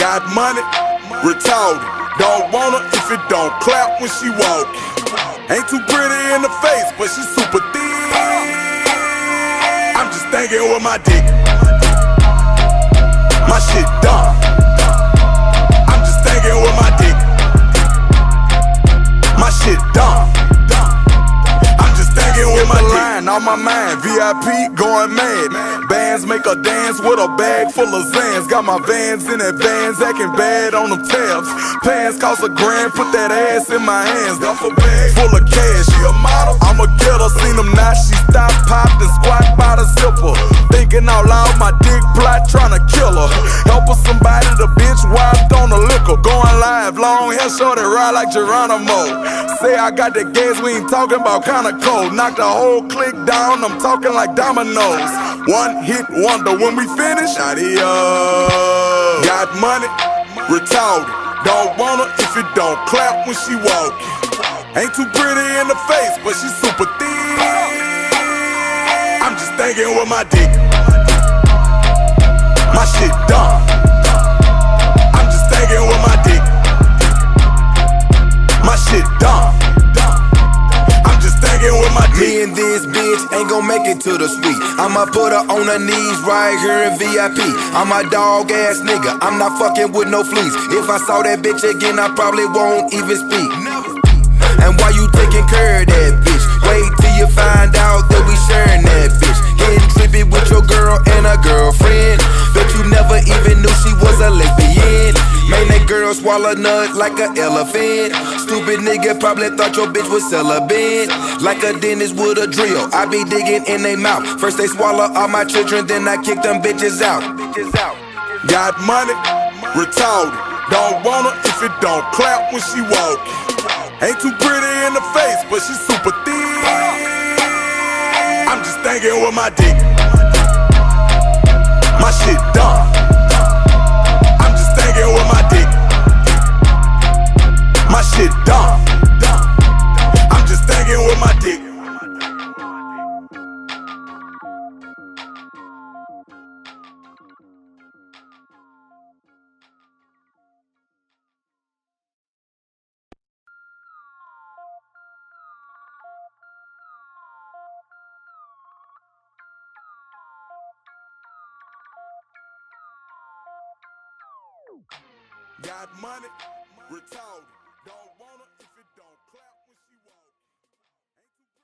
Got money, retarded. Don't want her if it don't clap when she walk. Ain't too pretty in the face, but she super thin. I'm just thinking with my dick. My shit dumb. I'm just thinking with my dick. My shit dumb. I'm just thinking with my line on my mind. VIP going mad. Bands make her dance with a bag full of zans. Got my vans in advance, acting bad on them tabs. Pants cost $1 grand, put that ass in my hands. Duffel bag full of cash. She a model, I'ma get her. Seen them now, she stop, popped and squat by the zipper. Thinking out loud, my dick plot, tryna kill her. Help her somebody, the bitch wiped on the liquor. Going live, long hair, shorty, ride like Geronimo. Say I got the gas, we ain't talking about conoco. Knock the whole clique down, I'm talking like dominoes. One hit wonder, when we finish, adios. Got money, retarded. Don't want her if it don't clap when she walk. Ain't too pretty in the face, but she super thin. I'm just thinking with my dick. My shit dumb. I'm just thinking with my dick. My shit dumb. I'm just thinking with my dick. Me and this bitch ain't gon' make it to the suite. I'ma put her on her knees right here in VIP. I'm a dog ass nigga, I'm not fucking with no fleas. If I saw that bitch again, I probably won't even speak. And why you taking care of that bitch? Wait till you find out that we sharing that bitch. Getting trippy with your girl and a girlfriend. Bet you never even knew she was a lesbian. Man, that girl swallow nut like an elephant. Stupid nigga probably thought your bitch was celibate. Like a dentist with a drill, I be digging in they mouth. First they swallow all my children, then I kick them bitches out. Got money, retarded. Don't want her if it don't clap when she walk. Ain't too pretty in the face, but she super thin. I'm just thinking with my dick. My shit dumb. I'm just thinking with my dick. My shit dumb. I'm just thinking with my dick. Got money, retarded.